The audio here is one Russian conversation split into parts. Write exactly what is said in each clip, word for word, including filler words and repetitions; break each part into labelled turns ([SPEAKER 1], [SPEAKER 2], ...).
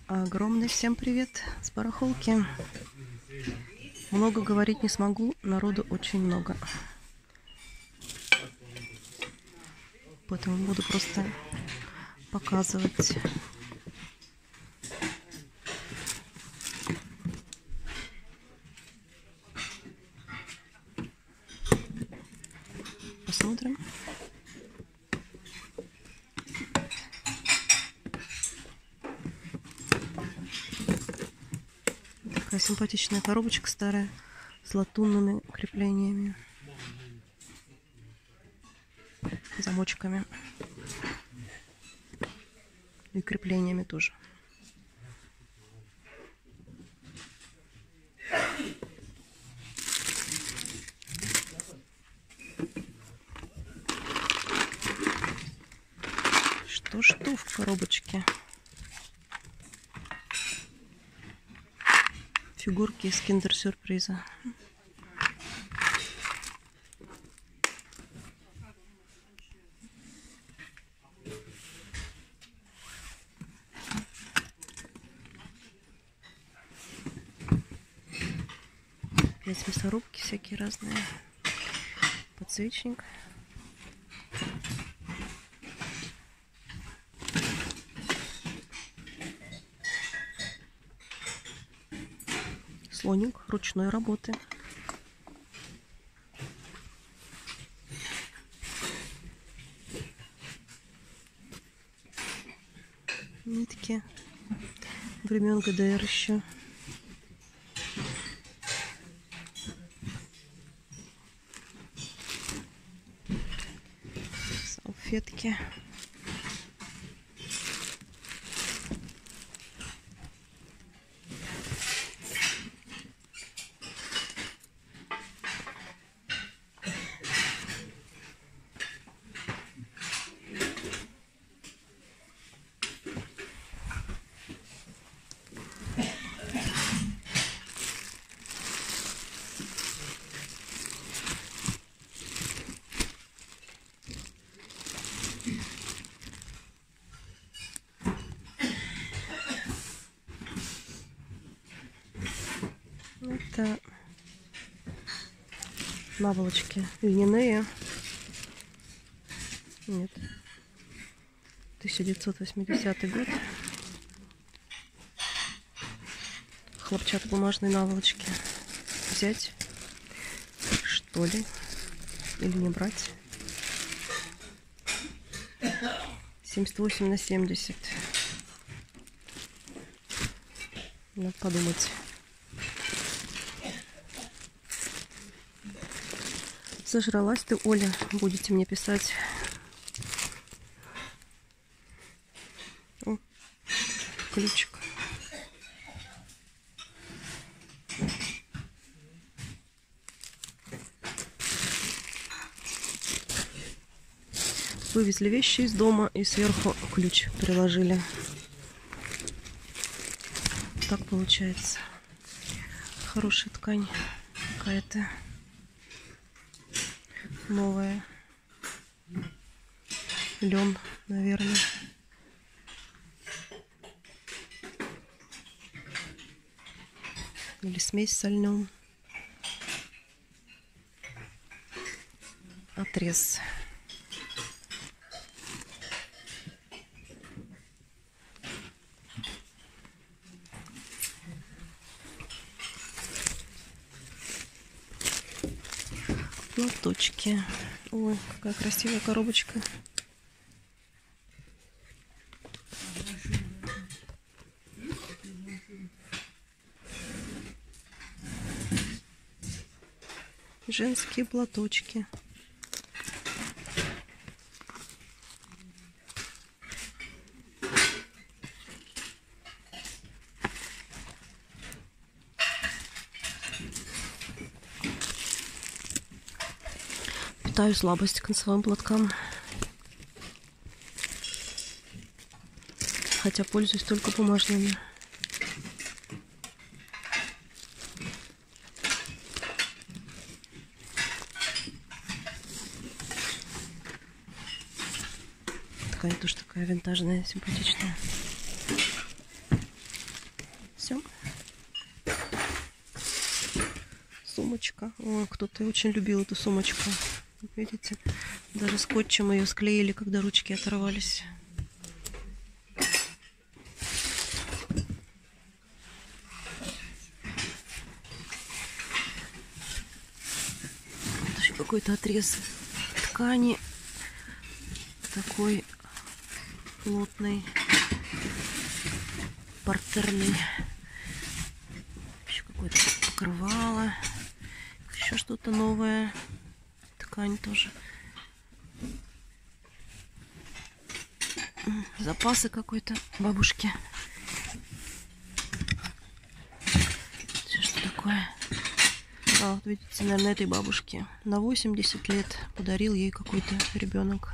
[SPEAKER 1] Огромный всем привет с барахолки. Много говорить не смогу, народу очень много. Поэтому буду просто показывать. Посмотрим. Такая симпатичная коробочка старая с латунными креплениями, замочками и креплениями тоже. Что-что в коробочке? Фигурки из киндер-сюрприза. Здесь мясорубки всякие разные. Подсвечник. Слоник ручной работы. Нитки времен ГДР еще. Салфетки. Это наволочки льняные. Нет. тысяча девятьсот восьмидесятый год. Хлопчатобумажные наволочки. Взять, что ли? Или не брать? семьдесят восемь на семьдесят. Надо подумать. Зажралась ты, Оля, будете мне писать. О, ключик. Вывезли вещи из дома и сверху ключ приложили. Так получается. Хорошая ткань какая-то. Новая. Лен, наверное. Или смесь со льном. Отрез. Платочки. Ой, какая красивая коробочка. Женские платочки. Питаю слабость к носовым платкам. Хотя пользуюсь только бумажными. Ткань тоже такая винтажная, симпатичная. все. Сумочка. О, кто-то очень любил эту сумочку. Видите, даже скотчем ее склеили, когда ручки оторвались. Это еще какой-то отрез ткани. Такой плотный, партерный. Еще какое-то покрывало. Еще что-то новое. Ткань тоже. Запасы какой-то бабушки. Что такое? А, вот видите, наверное, этой бабушке на восемьдесят лет подарил ей какой-то ребенок.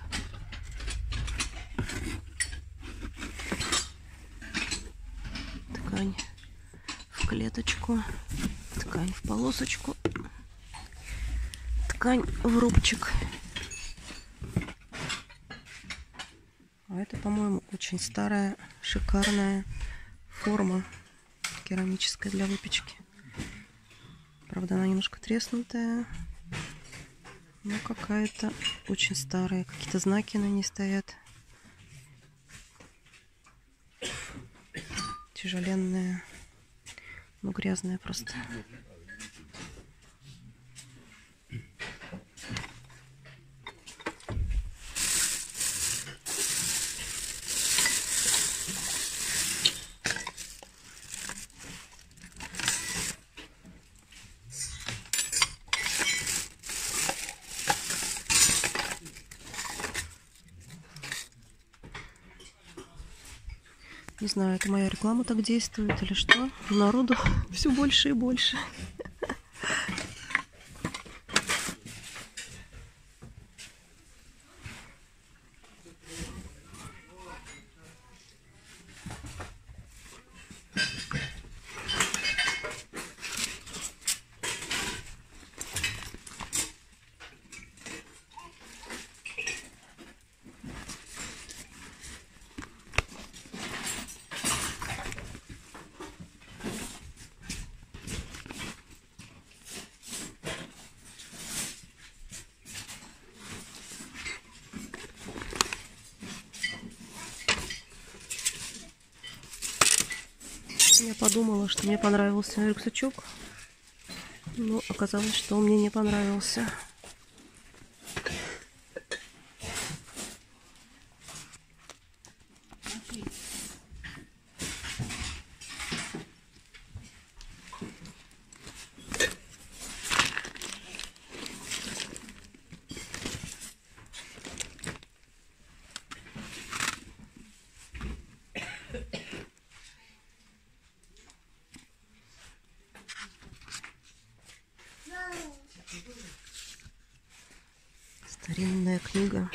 [SPEAKER 1] Ткань в клеточку, ткань в полосочку, ткань в рубчик. А это, по-моему, очень старая, шикарная форма керамическая для выпечки. Правда, она немножко треснутая, но какая-то очень старая. Какие-то знаки на ней стоят. Тяжеленная, ну грязная просто. Не знаю, это моя реклама так действует или что. Народу все больше и больше. Я подумала, что мне понравился рюкзачок, но оказалось, что он мне не понравился. Старинная книга.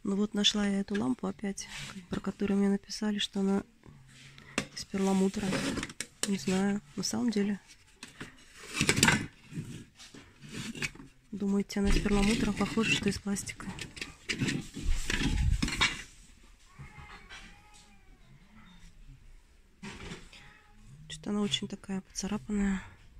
[SPEAKER 1] Ну вот нашла я эту лампу опять, про которую мне написали, что она из перламутра. Не знаю, на самом деле. Думаете, она из перламутра? Похоже, что из пластика. Что-то она очень такая поцарапанная.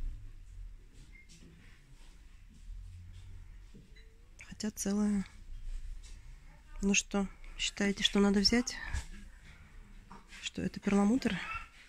[SPEAKER 1] Хотя целая. Ну что, считаете, что надо взять? Что это перламутр?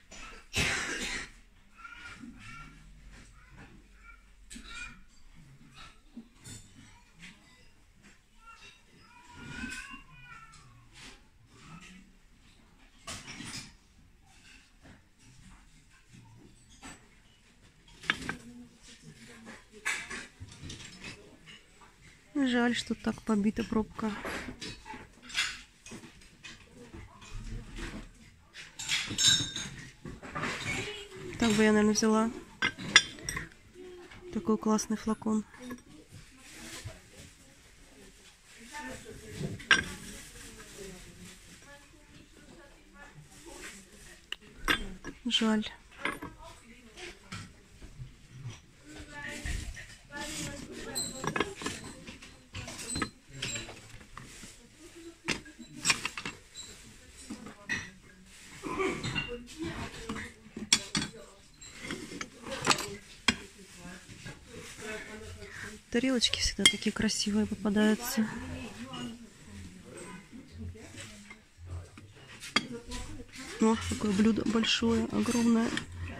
[SPEAKER 1] Жаль, что так побита пробка. Так бы я, наверное, взяла такой классный флакон. Жаль. Тарелочки всегда такие красивые попадаются. О, какое блюдо большое, огромное.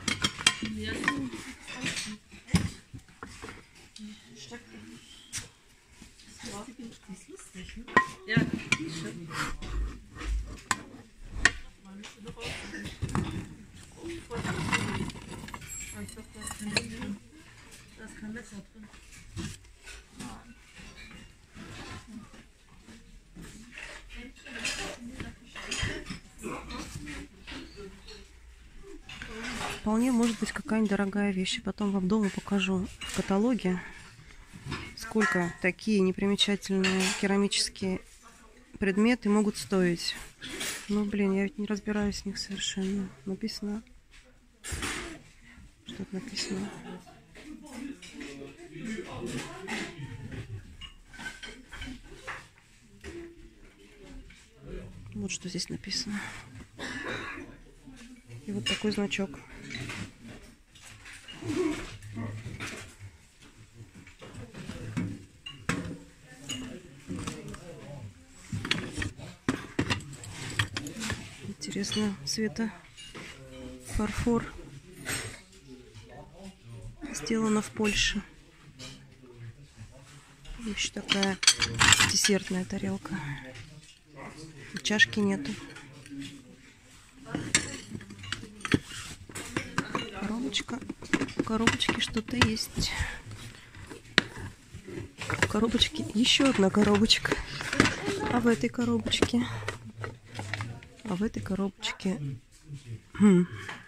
[SPEAKER 1] Вполне может быть какая-нибудь дорогая вещь. Потом вам дома покажу в каталоге, сколько такие непримечательные керамические предметы могут стоить. Ну, блин, я ведь не разбираюсь в них совершенно. Написано. Что тут написано? Вот что здесь написано. И вот такой значок. Интересно, цвета фарфор. Сделано в Польше. Еще такая десертная тарелка. И чашки нету. Коробочка. В коробочке что-то есть. В коробочке еще одна коробочка. А в этой коробочке... А в этой коробочке... Хм.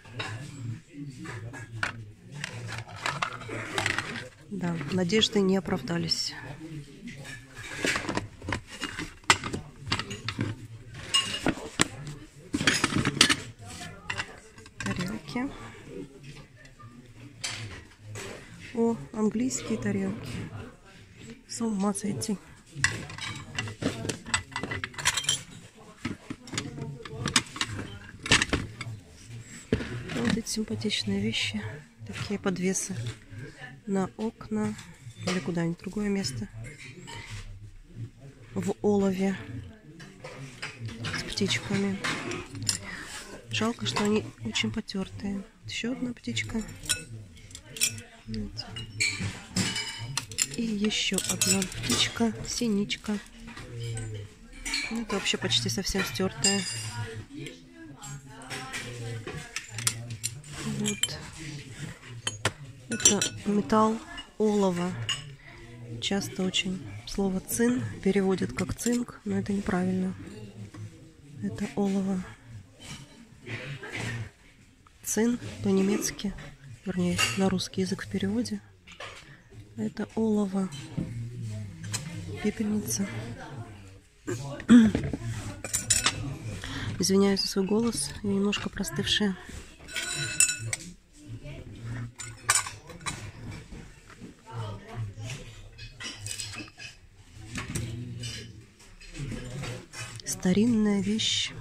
[SPEAKER 1] Да, надежды не оправдались. Тарелки. О, английские тарелки. С ума сойти. Вот эти симпатичные вещи. Такие подвесы на окна или куда-нибудь в другое место. В олове. С птичками. Жалко, что они очень потертые. Еще одна птичка. И еще одна птичка. Синичка. Это вообще почти совсем стертая. Вот. Это металл олово. Часто очень слово цин переводят как цинк, но это неправильно. Это олово. Цин по-немецки, вернее, на русский язык в переводе. Это олово. Пепельница. Извиняюсь за свой голос, я немножко простывшая. Старинная вещь.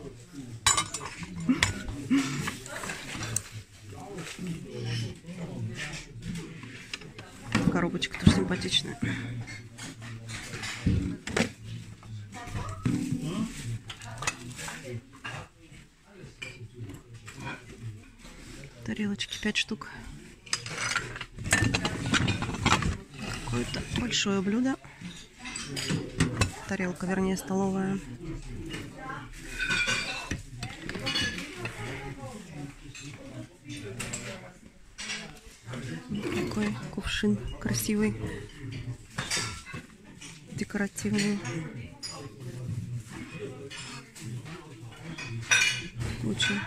[SPEAKER 1] Коробочка тоже симпатичная. Тарелочки пять штук. Какое-то большое блюдо. Тарелка, вернее, столовая. Такой кувшин красивый, декоративный. Очень.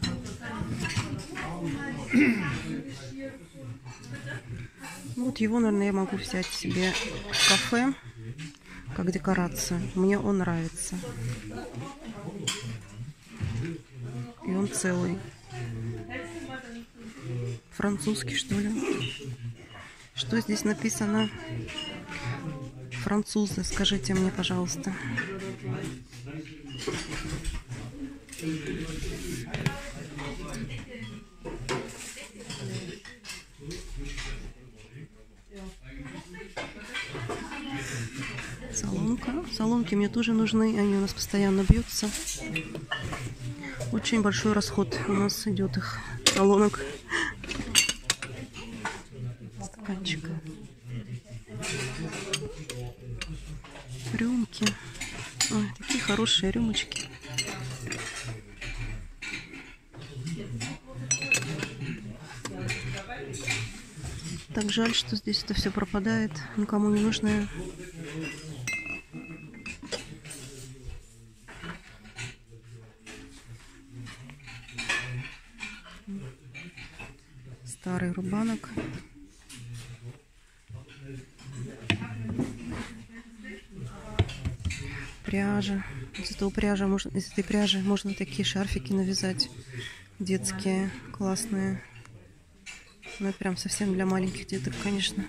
[SPEAKER 1] Вот его, наверное, я могу взять себе в кафе как декорацию. Мне он нравится. И он целый. Французский, что ли? Что здесь написано? Французы, скажите мне, пожалуйста. Солонка. Солонки мне тоже нужны, они у нас постоянно бьются. Очень большой расход у нас идет их солонок. Стаканчик. Рюмки. Ой, такие хорошие рюмочки. Так жаль, что здесь это все пропадает, никому не нужное. Старый рубанок. Пряжа. Из этого пряжа можно, из этой пряжи можно такие шарфики навязать. Детские, классные. Ну, прям совсем для маленьких деток, конечно.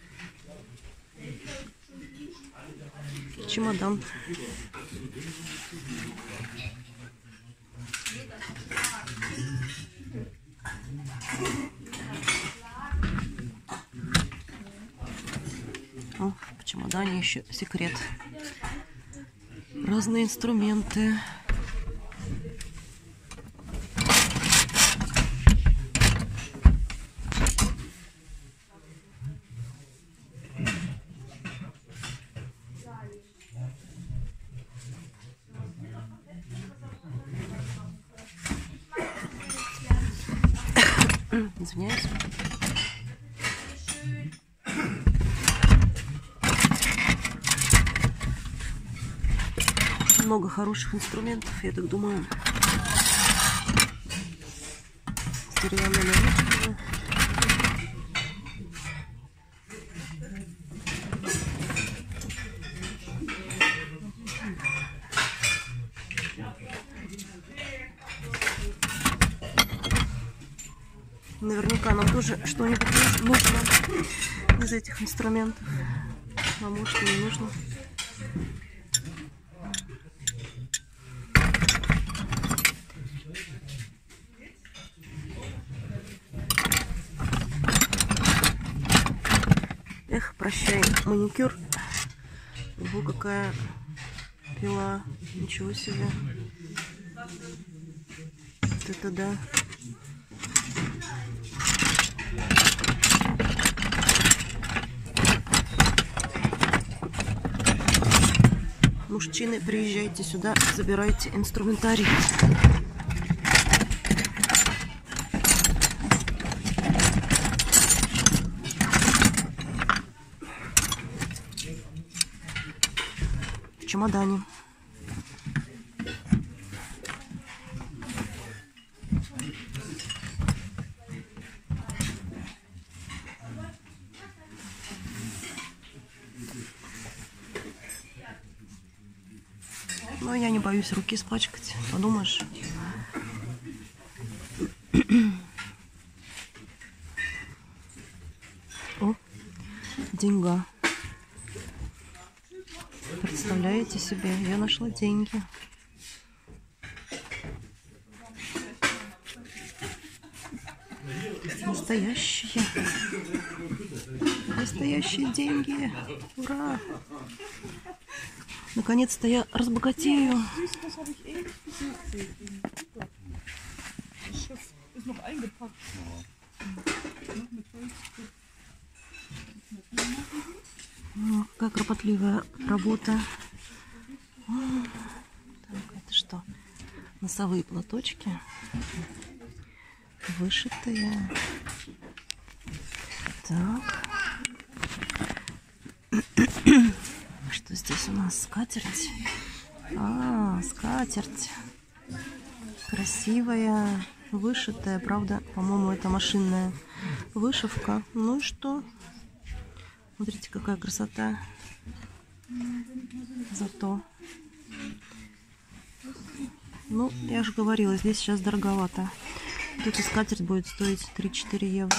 [SPEAKER 1] Чемодан. О, в чемодане еще секрет. Разные инструменты. Извиняюсь. Много хороших инструментов, я так думаю. Деревянная нарезка. Наверняка нам тоже что-нибудь нужно из этих инструментов. А может и не нужно. Эх, прощай, маникюр. Ого, какая пила. Ничего себе. Вот это да. Мужчины, приезжайте сюда, забирайте инструментарий. В чемодане. Но я не боюсь руки испачкать. Подумаешь. О, деньга. Представляете себе, я нашла деньги. Настоящие. Настоящие деньги. Ура! Наконец-то я разбогатею. Ну, какая кропотливая работа. Так, это что? Носовые платочки. Вышитые. Так. Что здесь у нас? Скатерть. А, скатерть. Красивая. Вышитая. Правда, по-моему, это машинная вышивка. Ну и что? Смотрите, какая красота. Зато. Ну, я же говорила, здесь сейчас дороговато. Вот эта скатерть будет стоить три-четыре евро.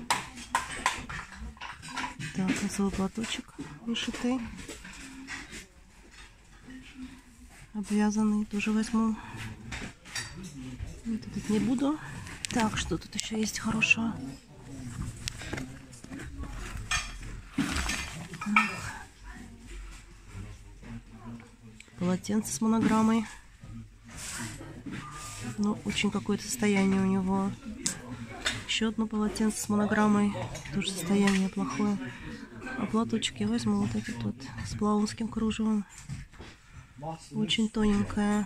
[SPEAKER 1] Так, носовой платочек вышитый. Обвязанный. Тоже возьму. Вот этот не буду. Так, что тут еще есть хорошего? Так. Полотенце с монограммой. Ну, очень какое-то состояние у него. Еще одно полотенце с монограммой. Тоже состояние плохое. А платочек я возьму вот этот вот с плаунским кружевом. Очень тоненькое.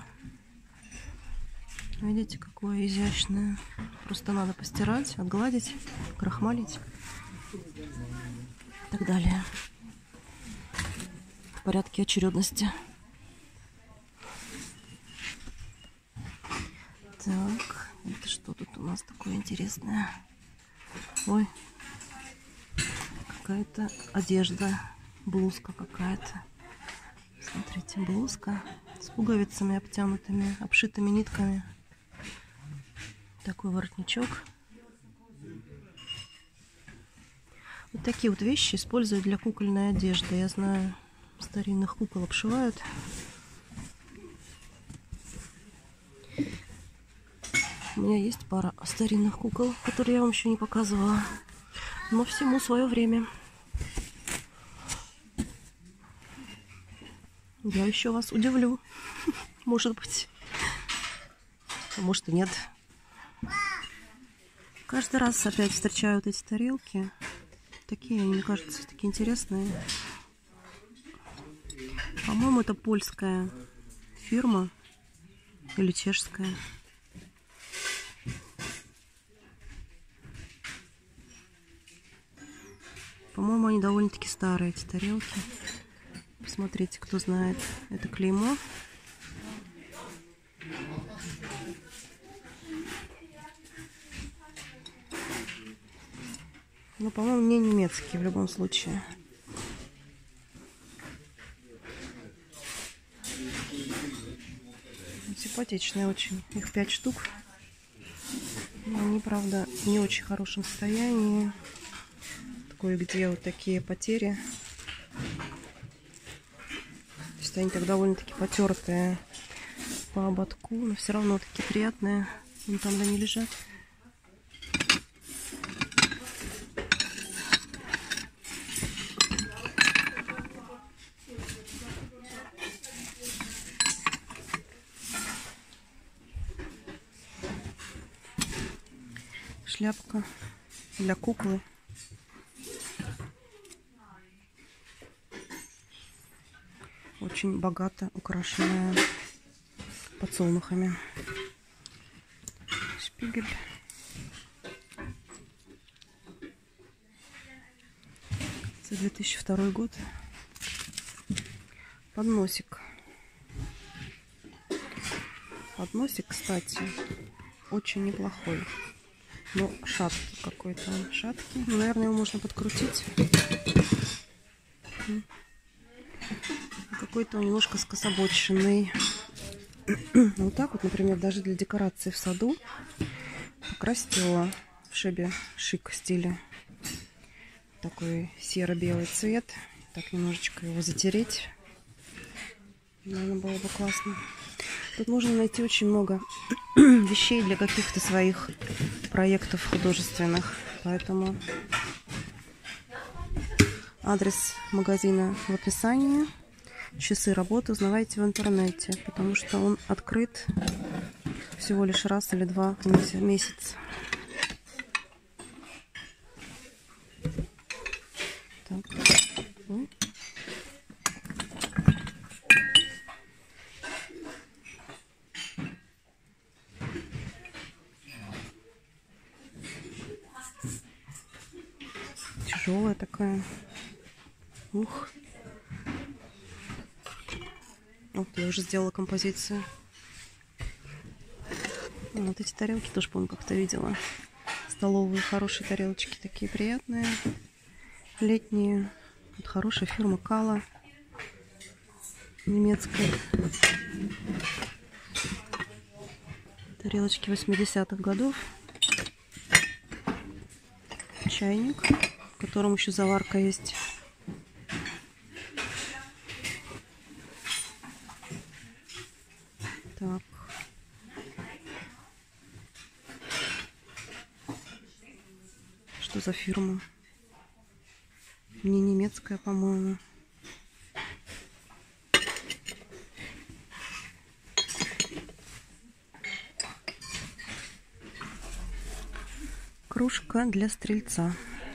[SPEAKER 1] Видите, какое изящное. Просто надо постирать, отгладить, крахмалить и так далее. В порядке очередности. Так, это что тут у нас такое интересное? Ой, какая-то одежда, блузка какая-то. Смотрите, блузка с пуговицами обтянутыми, обшитыми нитками. Такой воротничок. Вот такие вот вещи используют для кукольной одежды. Я знаю, старинных кукол обшивают. У меня есть пара старинных кукол, которые я вам еще не показывала. Но всему свое время. Я еще вас удивлю. Может быть. А может и нет. Каждый раз опять встречаю вот эти тарелки. Такие, мне кажется, такие интересные. По-моему, это польская фирма. Или чешская. По-моему, они довольно-таки старые, эти тарелки. Посмотрите, кто знает это клеймо. Ну, по-моему, не немецкие в любом случае. Симпатичные очень. Их пять штук. Но они, правда, в не очень хорошем состоянии. Кое-где вот такие потери. То есть они так довольно-таки потертые по ободку, но все равно такие приятные. Они там, да, не лежат. Шляпка для куклы. Очень богато украшенная подсолнухами. Шпигель. За две тысячи второй год. Подносик. Подносик, кстати, очень неплохой. Но шаткий какой-то он. Шаткий. Ну, наверное, его можно подкрутить. Какой-то он немножко скособоченный. Вот так вот, например, даже для декорации в саду покрасить его в шебе шик стиле. Такой серо-белый цвет. Так немножечко его затереть. Наверное, было бы классно. Тут можно найти очень много вещей для каких-то своих проектов художественных. Поэтому адрес магазина в описании. Часы работы узнавайте в интернете, потому что он открыт всего лишь раз или два в месяц. Так. Тяжелая такая. Ух. Вот, я уже сделала композицию. А, вот эти тарелки тоже, помню, как-то видела. Столовые хорошие тарелочки, такие приятные. Летние. Вот хорошая фирма Кала. Немецкая. Тарелочки восьмидесятых годов. Чайник, в котором еще заварка есть. Так. Что за фирма? Не немецкая, по-моему. Кружка для стрельца.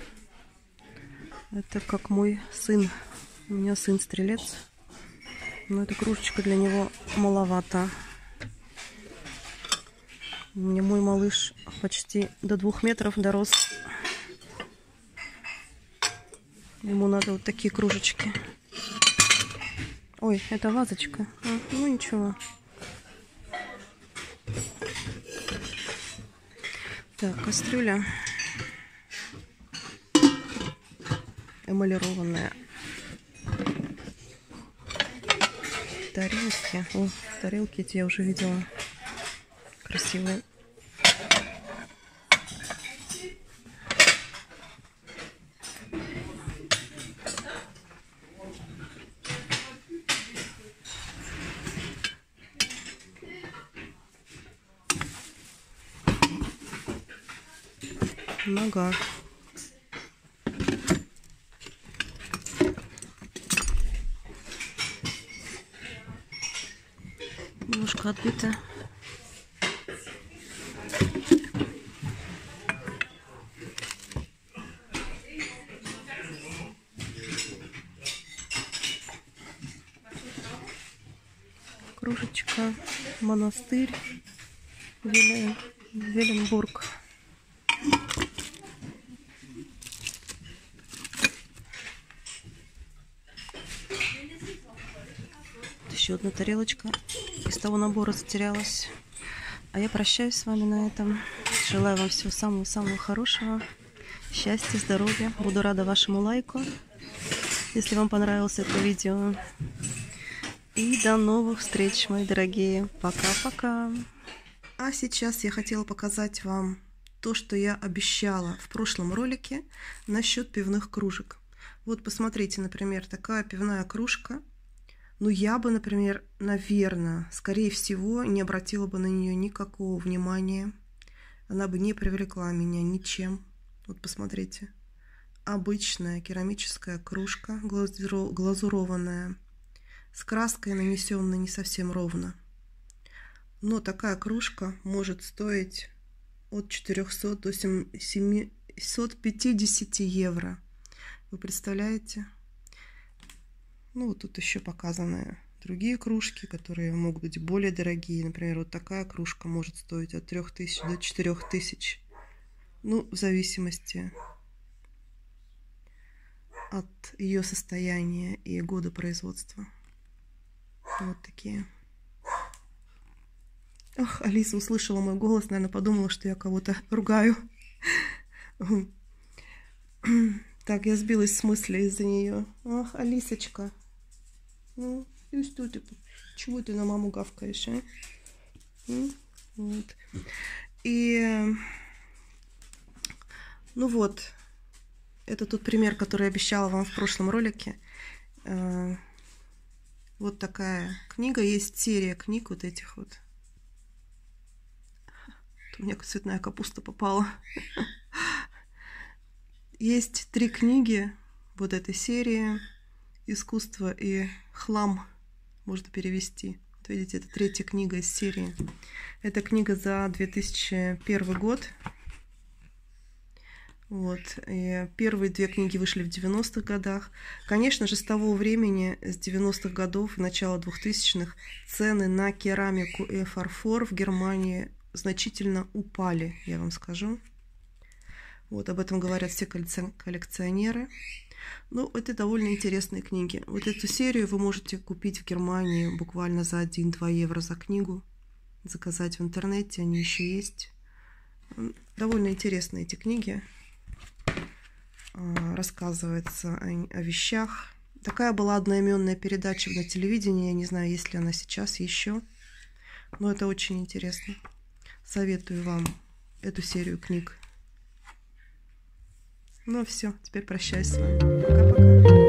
[SPEAKER 1] Это как мой сын. У меня сын стрелец. Но эта кружечка для него маловато. У меня мой малыш почти до двух метров дорос. Ему надо вот такие кружечки. Ой, это вазочка. А, ну ничего. Так, кастрюля эмалированная. Тарелки. О, тарелки эти я уже видела. Красивые. Нога. Немножко отбита. Кружечка. Монастырь. Велен... Веленбург. Еще одна тарелочка из того набора затерялась. А я прощаюсь с вами на этом. Желаю вам всего самого-самого хорошего. Счастья, здоровья. Буду рада вашему лайку, если вам понравилось это видео. И до новых встреч, мои дорогие. Пока-пока. А сейчас я хотела показать вам то, что я обещала в прошлом ролике насчет пивных кружек. Вот посмотрите, например, такая пивная кружка. Ну, я бы, например, наверное, скорее всего, не обратила бы на нее никакого внимания. Она бы не привлекла меня ничем. Вот посмотрите. Обычная керамическая кружка, глазурованная, с краской, нанесенной не совсем ровно. Но такая кружка может стоить от четырёхсот до семисот пятидесяти евро. Вы представляете? Ну, вот тут еще показаны другие кружки, которые могут быть более дорогие. Например, вот такая кружка может стоить от трёх тысяч до четырёх тысяч. Ну, в зависимости от ее состояния и года производства. Вот такие. Ох, Алиса услышала мой голос, наверное, подумала, что я кого-то ругаю. Так, я сбилась с мысли из-за нее. Ах, Алисочка. Ну, и что ты Чего ты на маму гавкаешь, а? М? Вот. И, ну вот, это тот пример, который я обещала вам в прошлом ролике. Вот такая книга. Есть серия книг вот этих вот. У меня цветная капуста попала. Есть три книги вот этой серии. «Искусство и хлам» можно перевести. Вот видите, это третья книга из серии. Это книга за две тысячи первый год. Вот. И первые две книги вышли в девяностых годах. Конечно же, с того времени, с девяностых годов, начала двухтысячных, цены на керамику и фарфор в Германии значительно упали, я вам скажу. Вот об этом говорят все коллекционеры. Ну, это довольно интересные книги. Вот эту серию вы можете купить в Германии буквально за один-два евро за книгу. Заказать в интернете, они еще есть. Довольно интересные эти книги. Рассказывается о, о вещах. Такая была одноименная передача на телевидении. Я не знаю, есть ли она сейчас еще. Но это очень интересно. Советую вам эту серию книг. Ну все, теперь прощаюсь с вами. Пока-пока.